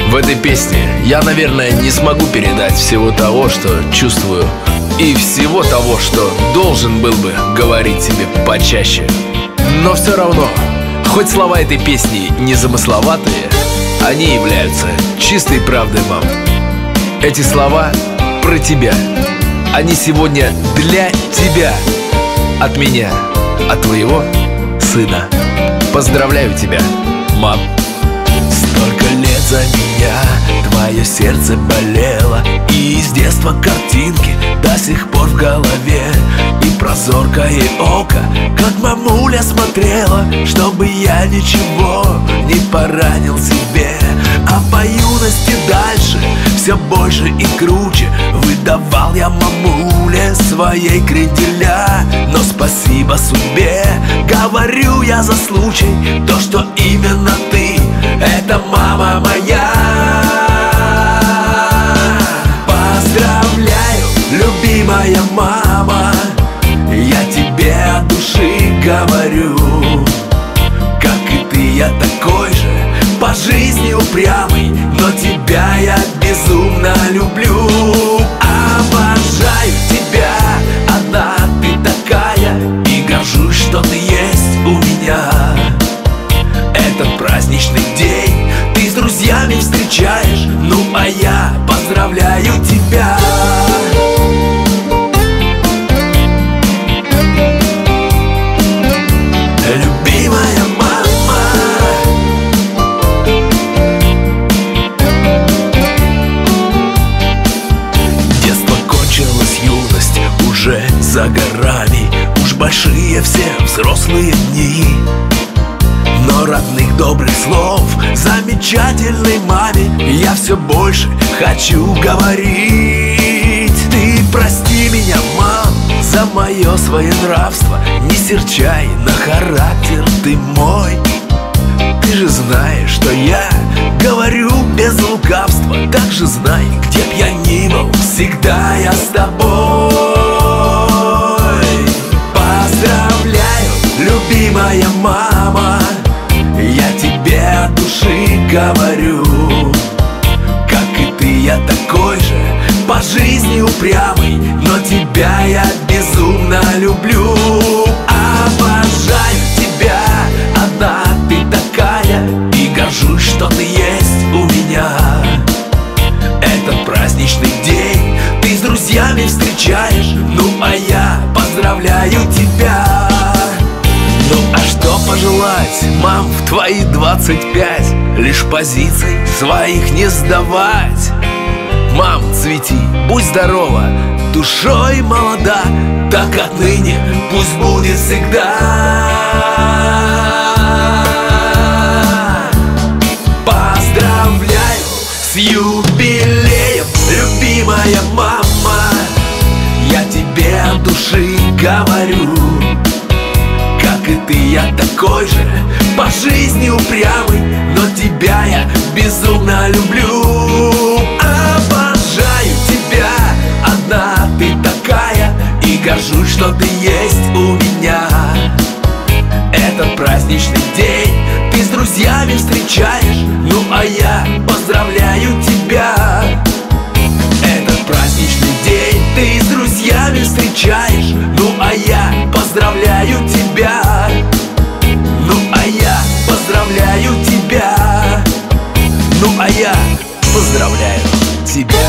В этой песне я, наверное, не смогу передать всего того, что чувствую, и всего того, что должен был бы говорить себе почаще. Но все равно, хоть слова этой песни незамысловатые, они являются чистой правдой, мам. Эти слова про тебя. Они сегодня для тебя. От меня, от твоего сына. Поздравляю тебя, мам. Столько лет за меня твое сердце болело, и с детства картинки до сих пор в голове. И прозоркое око, как мамуля смотрела, чтобы я ничего не поранил себе. А по юности дальше все больше и круче выдавал я мамуле своей кренделя. Но спасибо судьбе, говорю я за случай, то, что именно ты — это мама моя. Поздравляю, любимая мама, я тебе от души говорю. Как и ты, я такой же, по жизни упрямый, но тебя я безумно люблю. Обожаю тебя, одна ты такая, и горжусь, что ты есть у меня. Этот праздничный день ты с друзьями встречаешь, ну а я поздравляю тебя. Любимая мама. Детство кончилось, юность уже за горами, уж большие все взрослые дни. Но родных добрых слов замечательной маме я все больше хочу говорить. Ты прости меня, мам, за мое своенравство, не серчай на характер ты мой. Ты же знаешь, что я говорю без лукавства, так же знай, где б я ни был, всегда я с тобой. Поздравляю, любимая мама, я тебе от души говорю. Как и ты, я такой же, по жизни упрямый, но тебя я безумно люблю. Обожаю тебя, одна ты такая, и горжусь, что ты есть у меня. Этот праздничный день ты с друзьями встречаешь, ну а я поздравляю тебя. Ну а что пожелать, мам, в твои 25? Лишь позиций своих не сдавать. Мам, цвети, будь здорова, душой молода, так отныне пусть будет всегда. Поздравляю с юбилеем, любимая мама, я тебе от души говорю. Как и ты, я такой же, по жизни упрямый, но тебя я безумно люблю. Обожаю тебя, одна ты такая, и горжусь, что ты есть у меня. Этот праздничный день ты с друзьями встречаешь, ну а я поздравляю тебя. Этот праздничный день ты с друзьями встречаешь, ну а я поздравляю тебя. Ну а я поздравляю тебя. Ну а я поздравляю тебя.